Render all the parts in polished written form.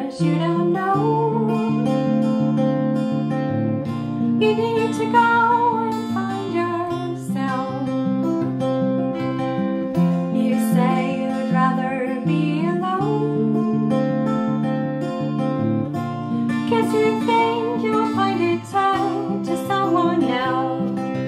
'cause you don't know. You need to go and find yourself. You say you'd rather be alone, 'cause you think you'll find it tied to someone else.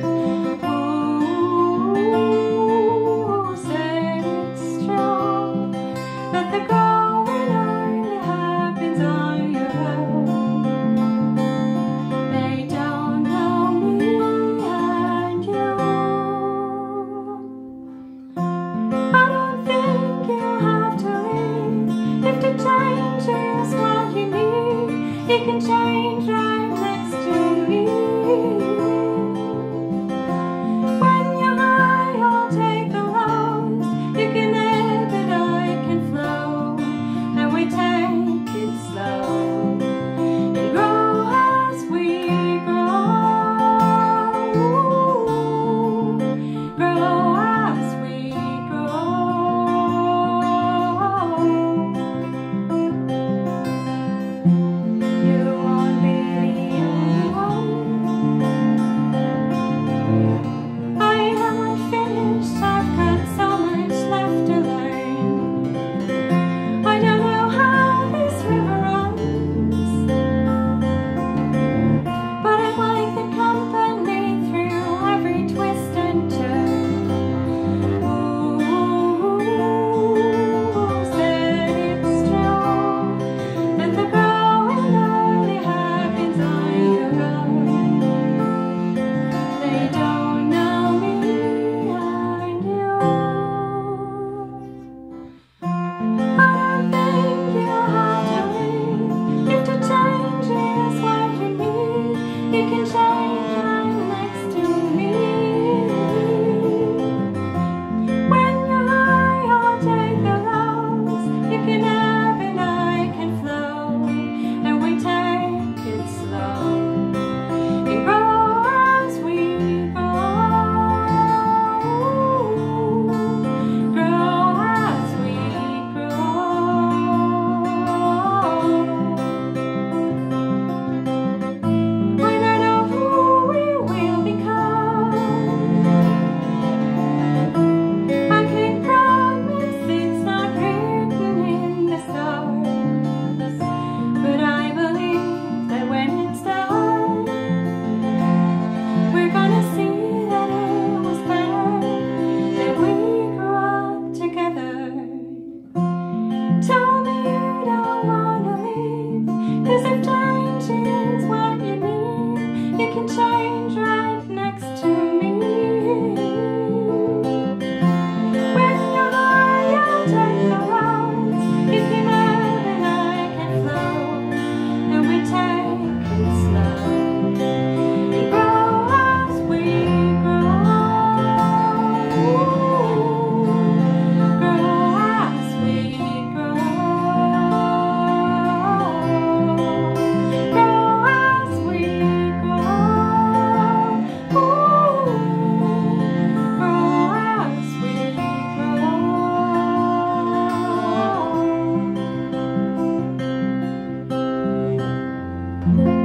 You can change right next to me. When you're high, I'll take the lows. You can ebb and I can flow, and we take it slow and grow as we grow. Grow as we grow.